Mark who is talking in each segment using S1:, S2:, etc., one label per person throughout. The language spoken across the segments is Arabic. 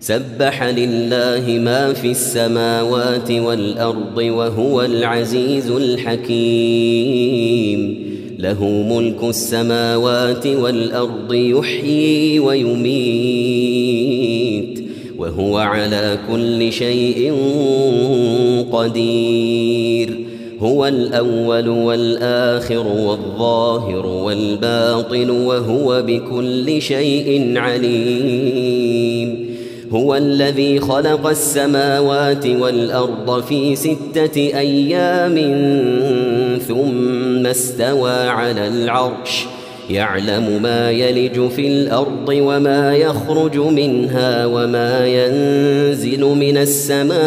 S1: سبح لله ما في السماوات والأرض وهو العزيز الحكيم. له ملك السماوات والأرض يحيي ويميت وهو على كل شيء قدير. هو الأول والآخر والظاهر والباطن وهو بكل شيء عليم. هو الذي خلق السماوات والأرض في 6 أيام ثم استوى على العرش يعلم ما يلج في الأرض وما يخرج منها وما ينزل من السماء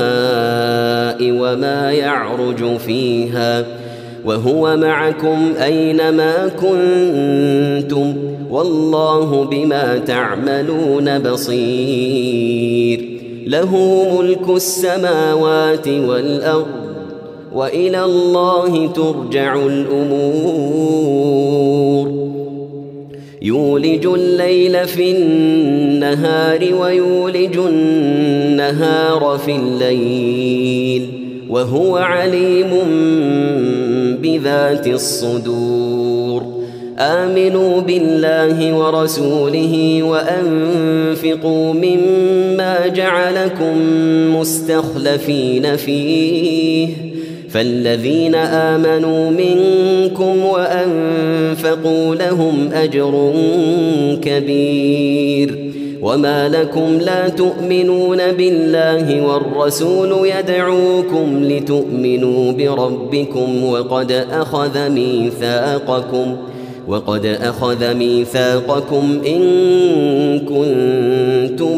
S1: وما يعرج فيها وهو معكم أينما كنتم والله بما تعملون بصير. له ملك السماوات والأرض وإلى الله ترجع الأمور. يولج الليل في النهار ويولج النهار في الليل وهو عليم بذات الصدور. آمنوا بالله ورسوله وأنفقوا مما جعلكم مستخلفين فيه فالذين آمنوا منكم وأنفقوا لهم أجر كبير. وما لكم لا تؤمنون بالله والرسول يدعوكم لتؤمنوا بربكم وقد أخذ ميثاقكم إن كنتم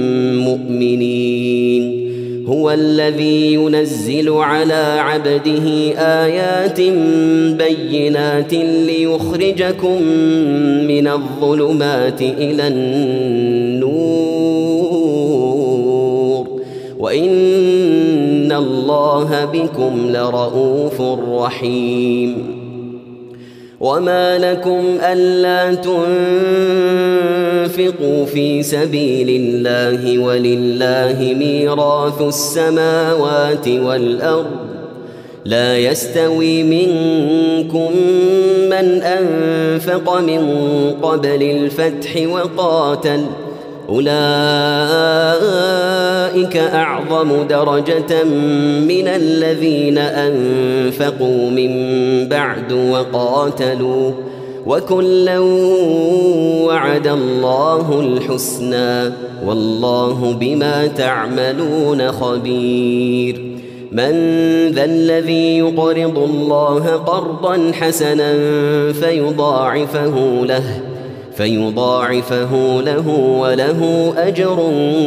S1: مؤمنين. هو الذي ينزل على عبده آيات بينات ليخرجكم من الظلمات إلى النور وإن الله بكم لرءوف رحيم. وما لكم ألا تنفقوا في سبيل الله ولله ميراث السماوات والأرض لا يستوي منكم من أنفق من قبل الفتح وقاتل أولئك أعظم درجة من الذين أنفقوا من بعد وقاتلوا وكلا وعد الله الحسنى والله بما تعملون خبير. من ذا الذي يقرض الله قرضا حسنا فيضاعفه له وله أجر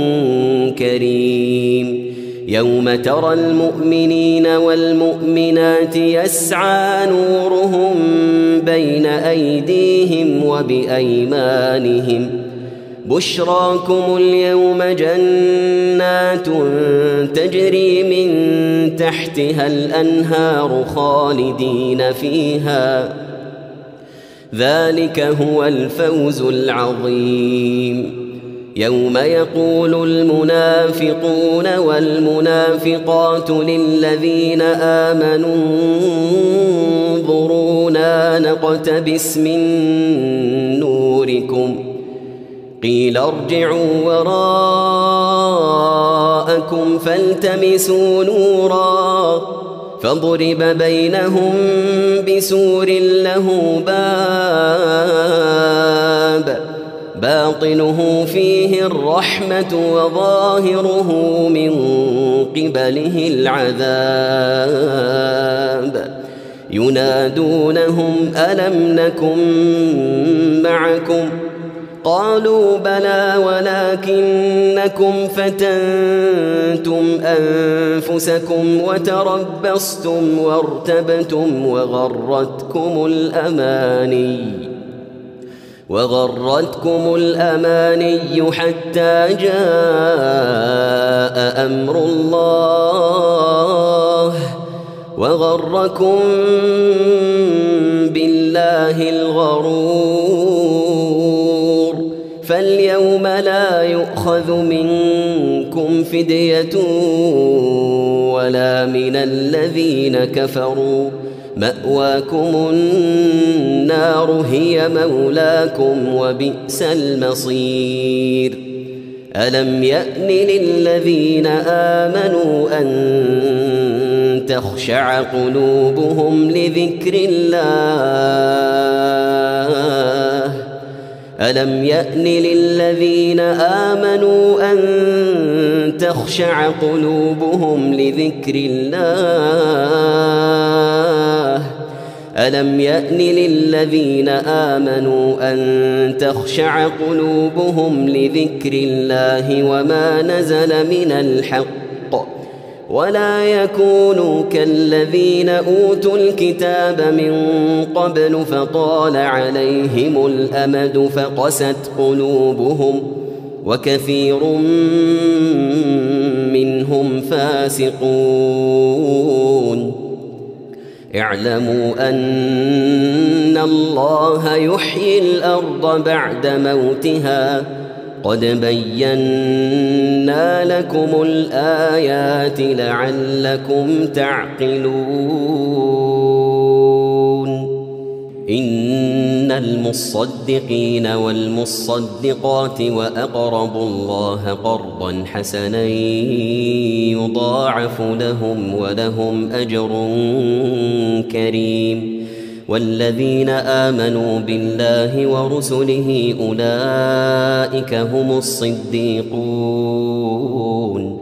S1: كريم. يوم ترى المؤمنين والمؤمنات يسعى نورهم بين أيديهم وبأيمانهم بشراكم اليوم جنات تجري من تحتها الأنهار خالدين فيها ذلك هو الفوز العظيم. يوم يقول المنافقون والمنافقات للذين آمنوا انظرونا نقتبس من نوركم قيل ارجعوا وراءكم فالتمسوا نورا فضرب بينهم بسور له باب باطنه فيه الرحمة وظاهره من قبله العذاب ينادونهم ألم نكن معكم قالوا بلى ولكنكم فتنتم أنفسكم وتربصتم وارتبتم وغرتكم الأماني حتى جاء أمر الله وغركم بالله الغرور فاليوم لا يؤخذ منكم فدية ولا من الذين كفروا، مأواكم النار هي مولاكم وبئس المصير. ألم يأن للذين آمنوا أن تخشع قلوبهم لذكر الله ألم يأن للذين آمنوا أن تخشع قلوبهم لذكر الله ألم يأن للذين آمنوا أن تخشع قلوبهم لذكر الله وما نزل من الحق ولا يكونوا كالذين أوتوا الكتاب من قبل فطال عليهم الأمد فقست قلوبهم وكثير منهم فاسقون. اعلموا أن الله يحيي الأرض بعد موتها قد بينا لكم الآيات لعلكم تعقلون. إن المصدقين والمصدقات وأقرضوا الله قرضا حسنا يضاعف لهم ولهم أجر كريم. والذين آمنوا بالله ورسله أولئك هم الصديقون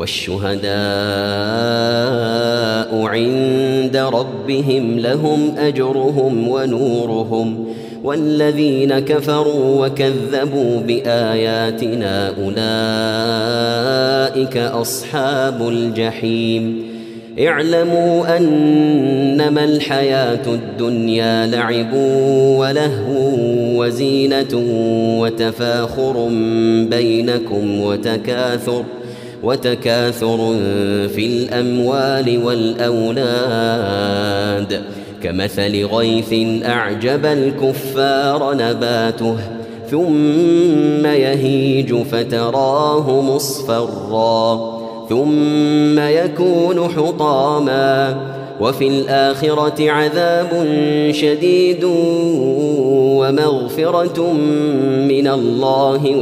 S1: والشهداء عند ربهم لهم أجرهم ونورهم. والذين كفروا وكذبوا بآياتنا أولئك أصحاب الجحيم. اعلموا أنما الحياة الدنيا لعب ولهو وزينة وتفاخر بينكم وتكاثر في الأموال والأولاد كمثل غيث أعجب الكفار نباته ثم يهيج فتراه مصفرا ثم يكون حطاما وفي الآخرة عذاب شديد ومغفرة من الله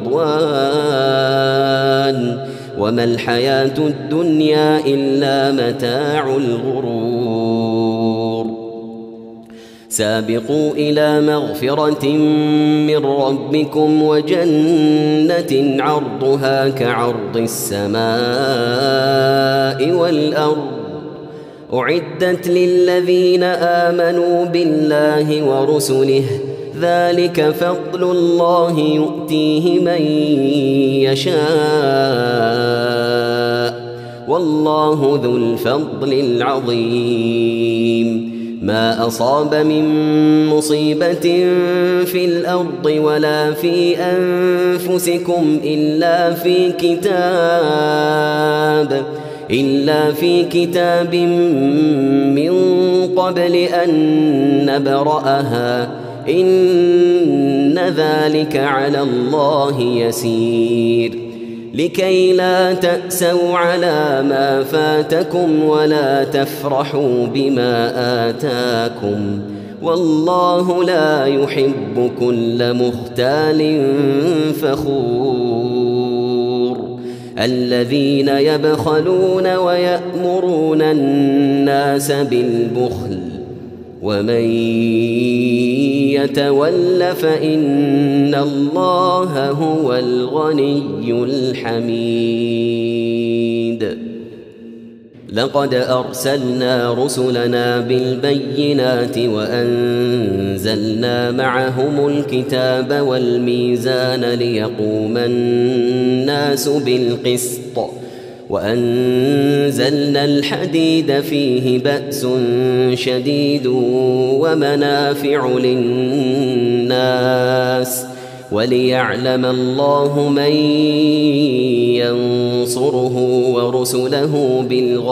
S1: ورضوان وما الحياة الدنيا إلا متاع الغرور. سابقوا إلى مغفرة من ربكم وجنة عرضها كعرض السماء والأرض أعدت للذين آمنوا بالله ورسله ذلك فضل الله يؤتيه من يشاء والله ذو الفضل العظيم. ما أصاب من مصيبة في الأرض ولا في أنفسكم إلا في كتاب من قبل أن نبرأها إن ذلك على الله يسير. لكي لا تأسوا على ما فاتكم ولا تفرحوا بما آتاكم والله لا يحب كل مختال فخور. الذين يبخلون ويأمرون الناس بالبخل ومن يتول فإن الله هو الغني الحميد. لقد أرسلنا رسلنا بالبينات وأنزلنا معهم الكتاب والميزان ليقوم الناس بالقسط وأنزلنا الحديد فيه بأس شديد ومنافع للناس وليعلم الله من ينصره ورسله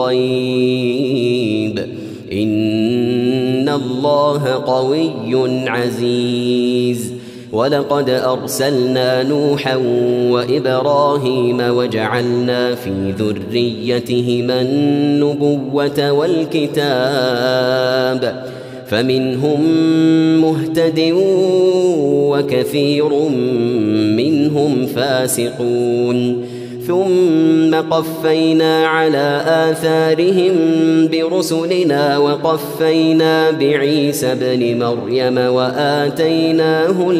S1: بالغيب إن الله قوي عزيز. ولقد أرسلنا نوحا وإبراهيم وجعلنا في ذريتهما النبوة والكتاب فمنهم مهتد وكثير منهم فاسقون ثم قفينا على آثارهم برسلنا وقفينا بعيسى ابن مريم وآتيناه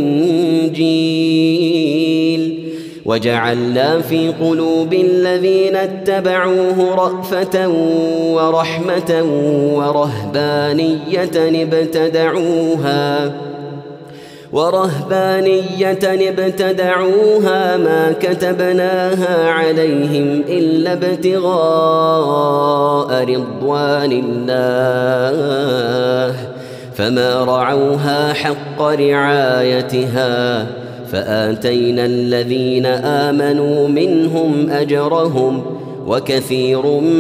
S1: الإنجيل وجعلنا في قلوب الذين اتبعوه رأفة ورحمة ورهبانية ابتدعوها ما كتبناها عليهم إلا ابتغاء رضوان الله فما رعوها حق رعايتها فآتينا الذين آمنوا منهم أجرهم وكثير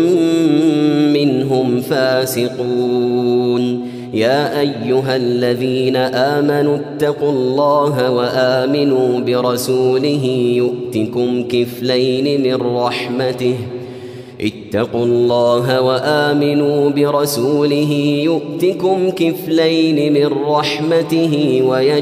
S1: منهم فاسقون يا أيها الذين آمنوا اتقوا الله وآمنوا برسوله يؤتكم كفلين من رحمته اتقوا الله وآمنوا برسوله يؤتكم كفلين من رحمته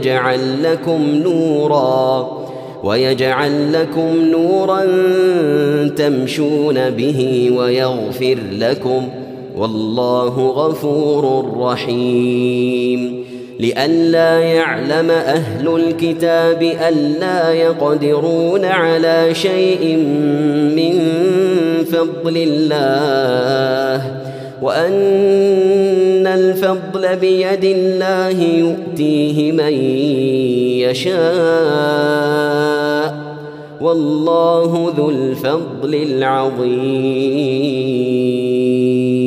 S1: ويجعل لكم نورا تمشون به ويغفر لكم والله غفور رحيم لئلا يعلم أهل الكتاب ألا يقدرون على شيء من فضل الله وأن الفضل بيد الله يؤتيه من يشاء والله ذو الفضل العظيم